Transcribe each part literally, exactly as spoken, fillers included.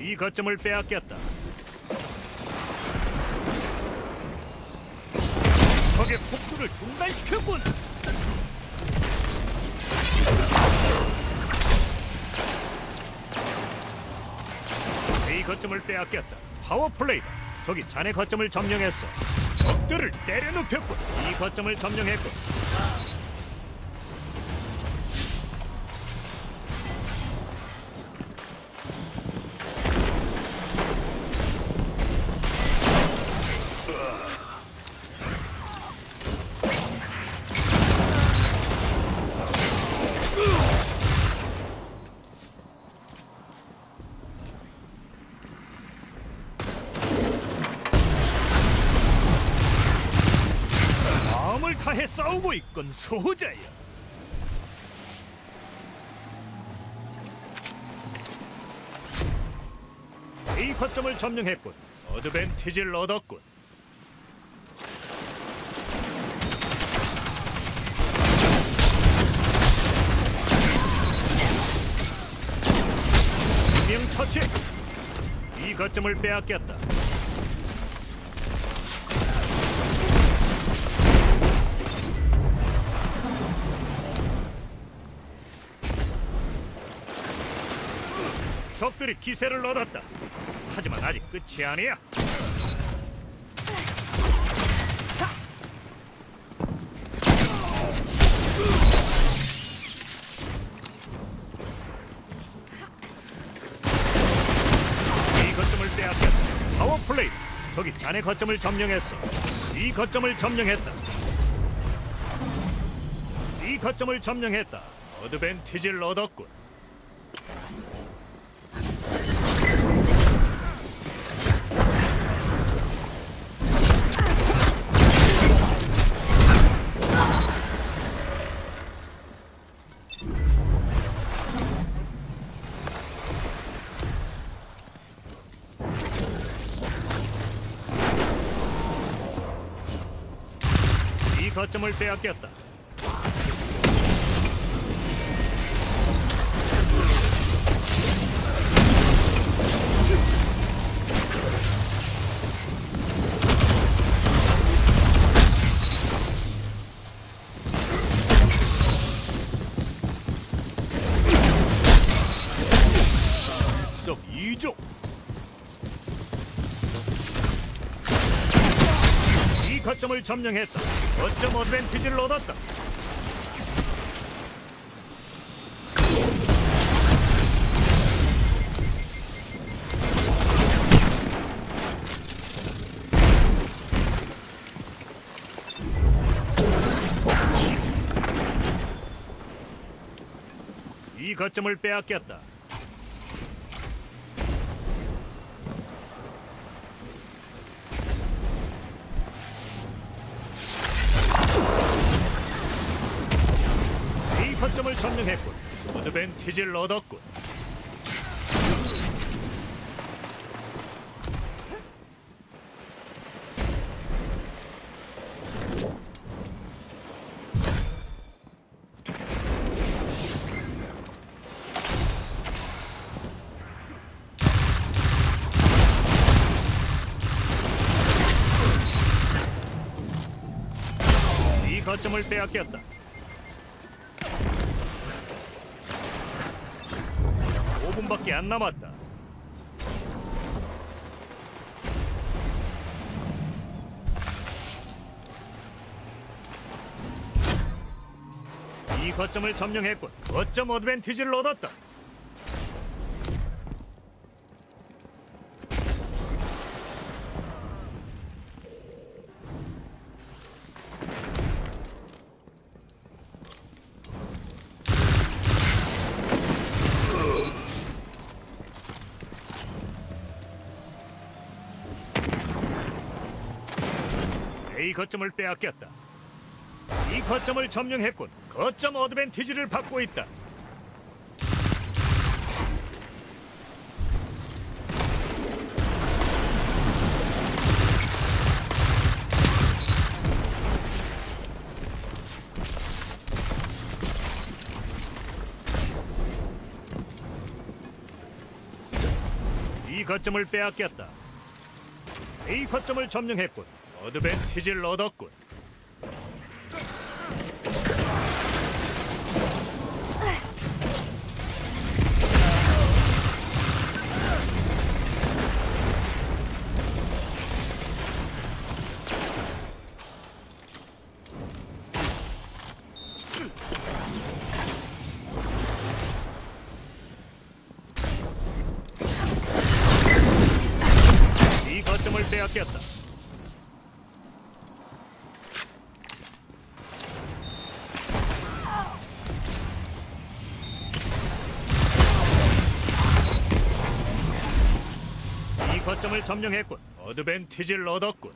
이 거점을 빼앗겼다. 적의 폭주를 중단시켰군. A 거점을 빼앗겼다. 파워플레이다. 적이 자네 거점을 점령했어. 적들을 때려눕혔군. 이 거점을 점령했군. 다해 싸우고 있건 소자야. A 거점을 점령했군. 어드밴티지를 얻었군. 명 처치. 이 거점을 빼앗겼다. 적들이 기세를 얻었다. 하지만 아직 끝이 아니야. 이 거점을 빼앗겼다. 파워플레이. 적이 자네 거점을 점령했어. 이 거점을 점령했다. C 거점을 점령했다. 어드밴티지를 얻었군. 이 거점을 빼앗겼다. 썩 이족. 이 거점을 점령했다. 거점 어드밴티지를 얻었다. 이 거점을 빼앗겼다. 거점을 점령했군. 어드밴티지를 얻었군. 이 거점을 빼앗겼다. 오 분밖에 안 남았다. 이 거점을 점령했군. 거점 어드밴티지를 얻었다. A 거점을 빼앗겼다. 이 거점을 점령했군. 거점 어드밴티지를 받고 있다. B 거점을 빼앗겼다. A 거점을 점령했군. 어드밴티지를 얻었군. B 거점을 빼앗겼다. 이 거점을 점령했군. 어드밴티지를 얻었군.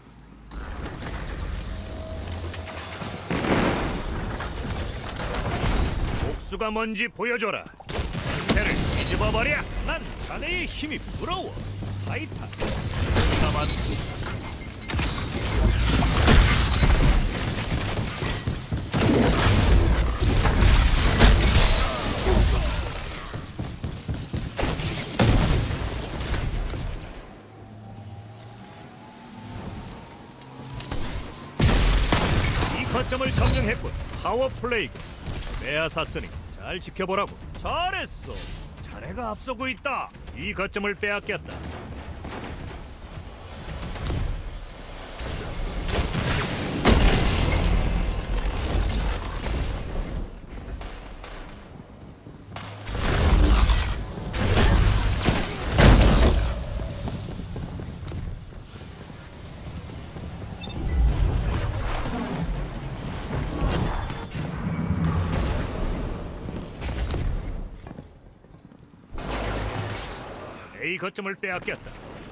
복수가 뭔지 보여줘라. 상태를 뒤집어버려. 난 자네의 힘이 부러워. 타이탄. 남았. 거점을 점령했군. 파워플레이군. 빼앗았으니 잘 지켜보라고. 잘했어. 자네가 앞서고 있다. 이 거점을 빼앗겼다. A 거점을 빼앗겼다.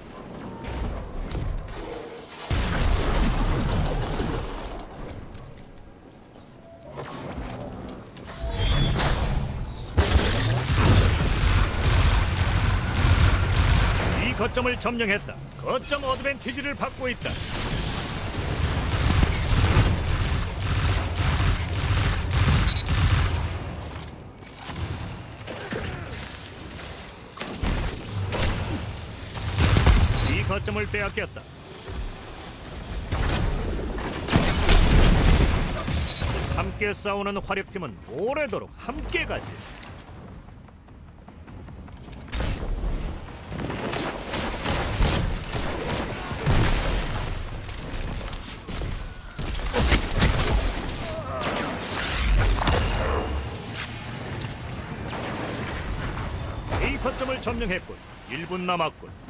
이 거점을 점령했다. 거점 어드밴티지를 받고 있다. 거점을 빼앗겼다. 함께 싸우는 화력팀은 오래도록 함께 가지. A 거점을 점령했군. 일 분 남았군.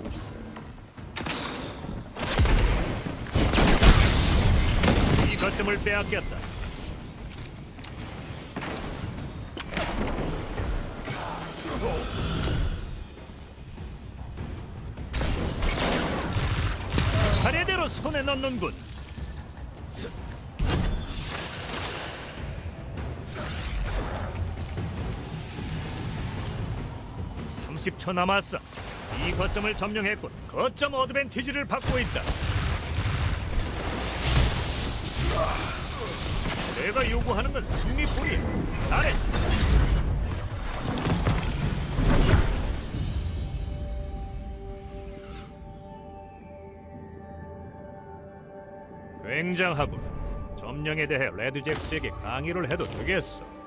거점을 빼앗겼다. 차례대로 손에 넣는군. 삼십 초 남았어. 이 거점을 점령했군. 거점 어드밴티지를 받고 있다. 내가 요구하는 건 승리뿐이야. 잘했어. 굉장하군. 점령에 대해 레드잭스에게 강의를 해도 되겠어.